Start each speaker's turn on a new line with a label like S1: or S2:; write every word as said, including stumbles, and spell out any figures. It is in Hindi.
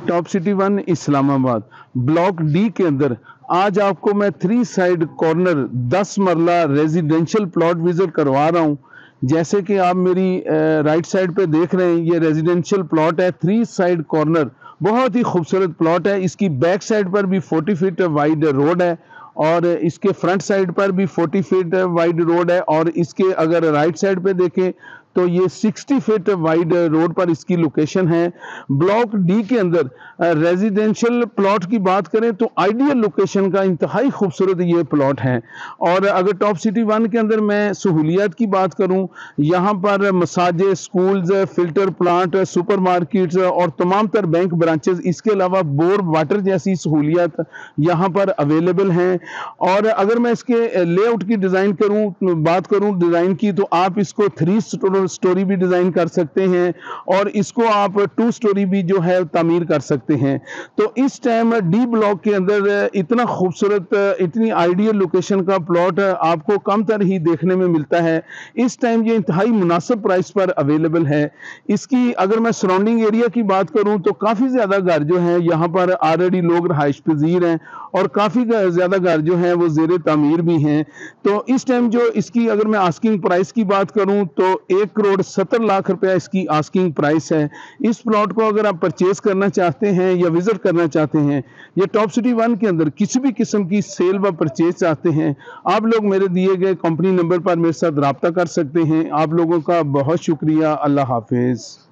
S1: Top city one Islamabad block D के अंदर आज आपको मैं थ्री साइड कॉर्नर दस मरला रेजिडेंशियल प्लॉट विजिट करवा रहा हूँ। जैसे कि आप मेरी राइट साइड पे देख रहे हैं, ये रेजिडेंशियल प्लॉट है, थ्री साइड कॉर्नर, बहुत ही खूबसूरत प्लॉट है। इसकी बैक साइड पर भी चालीस फीट वाइड रोड है और इसके फ्रंट साइड पर भी चालीस फीट वाइड रोड है और इसके अगर राइट साइड पे देखें तो ये साठ फीट वाइड रोड पर इसकी लोकेशन है। ब्लॉक डी के अंदर रेजिडेंशियल प्लॉट की बात करें तो आइडियल लोकेशन का इंतहाई खूबसूरत ये प्लॉट है। और अगर टॉप सिटी वन के अंदर मैं सहूलियात की बात करूं, यहाँ पर मसाजे, schools, filter plant, super markets और तमाम तर बैंक ब्रांचेस, इसके अलावा बोर वाटर जैसी सहूलियात यहाँ पर अवेलेबल हैं। और अगर मैं इसके लेआउट की डिज़ाइन करूं बात करूं डिज़ाइन की, तो आप इसको थ्री स्टोरी भी डिज़ाइन कर सकते हैं और इसको आप टू स्टोरी भी जो है तामीर कर सकते हैं। तो इस टाइम डी ब्लॉक के अंदर इतना खूबसूरत, इतनी आइडियल लोकेशन का प्लॉट आपको कम तर ही देखने में मिलता है। इस टाइम ये इंतहाई मुनासिब प्राइस पर अवेलेबल है। इसकी अगर मैं सराउंडिंग एरिया की बात करूं तो काफ़ी ज़्यादा घर जो हैं यहाँ पर ऑलरेडी लोग रहाइश पजीर हैं और काफ़ी ज़्यादा घर जो हैं वो ज़ेर तामीर भी हैं। तो इस टाइम जो इसकी अगर मैं आस्किंग प्राइस की बात करूं तो एक करोड़ सत्तर लाख रुपया इसकी आस्किंग प्राइस है। इस प्लॉट को अगर आप परचेज करना चाहते हैं या विजिट करना चाहते हैं या टॉप सिटी वन के अंदर किसी भी किस्म की सेल व परचेज चाहते हैं, आप लोग मेरे दिए गए कंपनी नंबर पर मेरे साथ रब्ता कर सकते हैं। आप लोगों का बहुत शुक्रिया। अल्लाह हाफिज़।